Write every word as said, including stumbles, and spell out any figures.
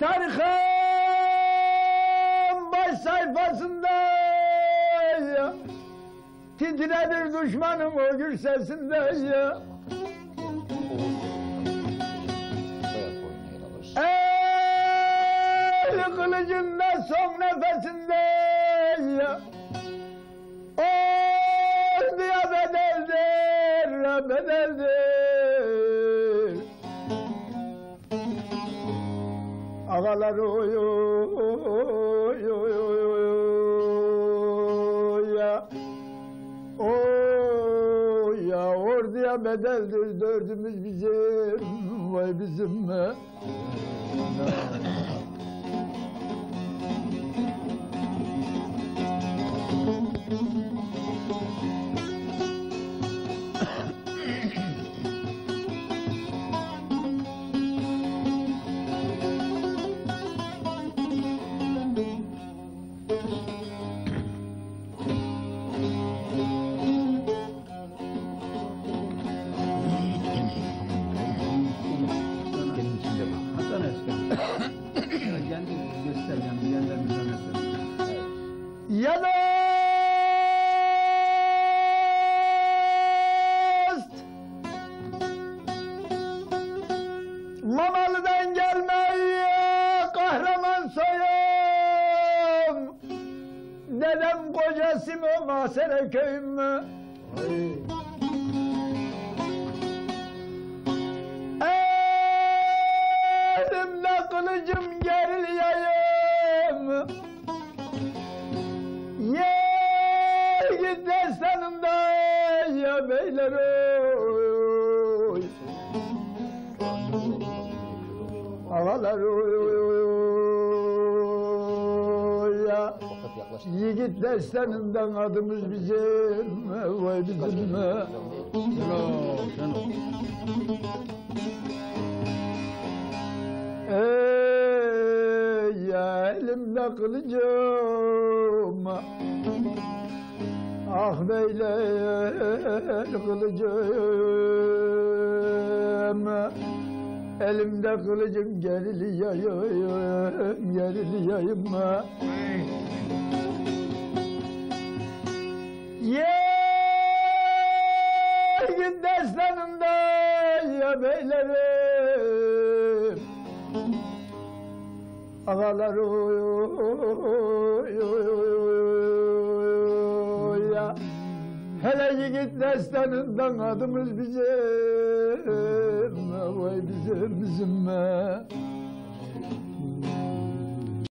Tarih'in baş sayfasında ya, titredir düşmanım o gür sesinde ya. El kılıcında son nefesinde ya, orduya bedeldir, bedeldir. Ağalar oy oy oy oy ya, oy ya, orduya bedeldir dördümüz bizim, vay bizim mi? Ya dost, Mamalı'dan gelmeyi kahraman soyum, dedem kocası mı Masere köyüm mü? Elimde kılıcım geriliyeyim, destanında ya beyler oy, ağalar oy ya, yiğit destanından adımız bizim, vay bizim. Ey ya, elimde kılıcım, ah beyler kılıcım, elimde kılıcım geriliyeyim, geriliyeyim. Yeğin destanında ya beylerim, ağalar oy oy oy ya, hele yiğit destanından adımız bizim, vay bizim bizim.